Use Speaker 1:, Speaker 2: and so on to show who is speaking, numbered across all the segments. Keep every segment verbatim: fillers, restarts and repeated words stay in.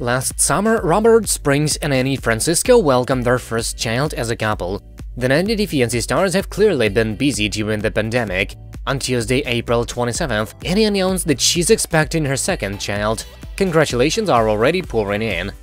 Speaker 1: Last summer, Robert Springs and Annie Francisco welcomed their first child as a couple. The ninety Day Fiancé stars have clearly been busy during the pandemic. On Tuesday, April twenty-seventh, Annie announced that she's expecting her second child. Congratulations are already pouring in.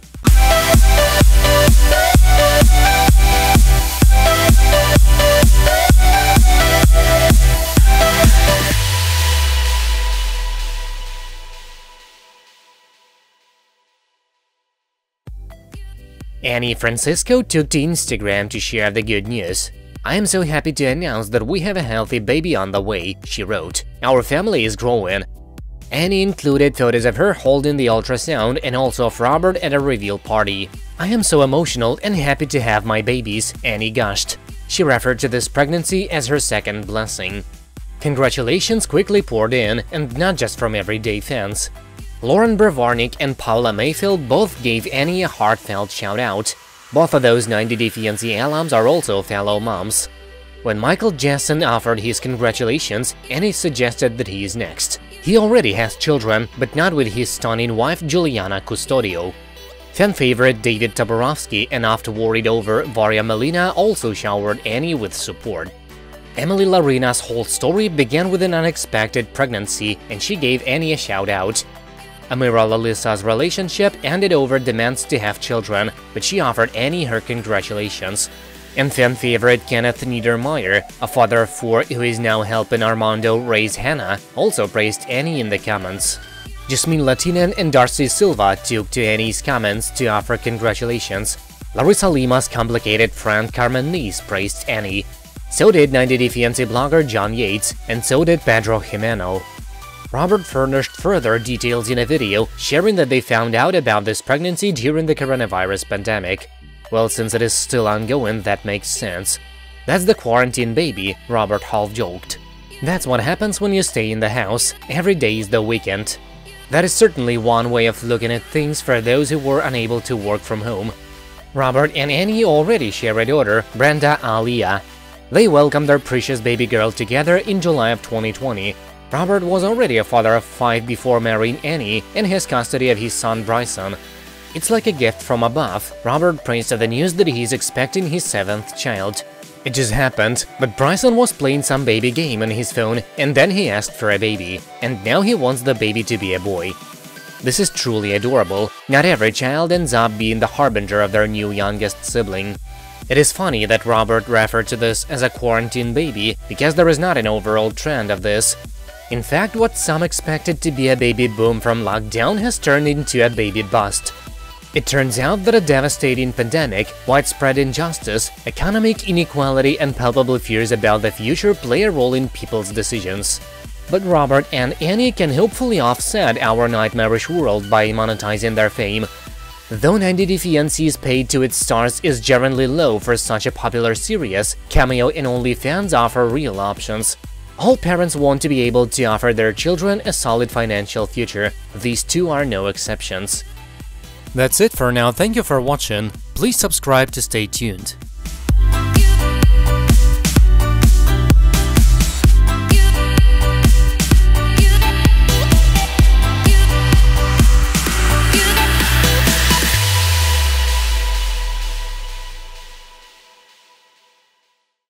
Speaker 1: Annie Francisco took to Instagram to share the good news. "I am so happy to announce that we have a healthy baby on the way," she wrote. "Our family is growing." Annie included photos of her holding the ultrasound and also of Robert at a reveal party. "I am so emotional and happy to have my babies," Annie gushed. She referred to this pregnancy as her second blessing. Congratulations quickly poured in, and not just from everyday fans. Lauren Brevarnik and Paula Mayfield both gave Annie a heartfelt shout-out. Both of those ninety Day Fiancé alums are also fellow moms. When Michael Jackson offered his congratulations, Annie suggested that he is next. He already has children, but not with his stunning wife Juliana Custodio. Fan favorite David Toborowski and oft-worried over Varya Melina also showered Annie with support. Emily Larina's whole story began with an unexpected pregnancy, and she gave Annie a shout-out. Amira Lalissa's relationship ended over demands to have children, but she offered Annie her congratulations. And fan favorite Kenneth Niedermeyer, a father of four who is now helping Armando raise Hannah, also praised Annie in the comments. Jasmine Latinen and Darcy Silva took to Annie's comments to offer congratulations. Larissa Lima's complicated friend Carmen Nice praised Annie. So did ninety Day Fiancé blogger John Yates, and so did Pedro Jimeno. Robert furnished further details in a video, sharing that they found out about this pregnancy during the coronavirus pandemic. Well, since it is still ongoing, that makes sense. "That's the quarantine baby," Robert half joked. "That's what happens when you stay in the house. Every day is the weekend." That is certainly one way of looking at things for those who were unable to work from home. Robert and Annie already share a daughter, Brenda Alia. They welcomed their precious baby girl together in July of twenty twenty. Robert was already a father of five before marrying Annie and has custody of his son Bryson. "It's like a gift from above," Robert praised the news that he's expecting his seventh child. "It just happened, but Bryson was playing some baby game on his phone and then he asked for a baby, and now he wants the baby to be a boy. This is truly adorable. Not every child ends up being the harbinger of their new youngest sibling." It is funny that Robert referred to this as a quarantine baby, because there is not an overall trend of this. In fact, what some expected to be a baby boom from lockdown has turned into a baby bust. It turns out that a devastating pandemic, widespread injustice, economic inequality, and palpable fears about the future play a role in people's decisions. But Robert and Annie can hopefully offset our nightmarish world by monetizing their fame. Though ninety Day Fiancé's paid to its stars is generally low for such a popular series, Cameo and OnlyFans offer real options. All parents want to be able to offer their children a solid financial future. These two are no exceptions. That's it for now, thank you for watching. Please subscribe to stay tuned.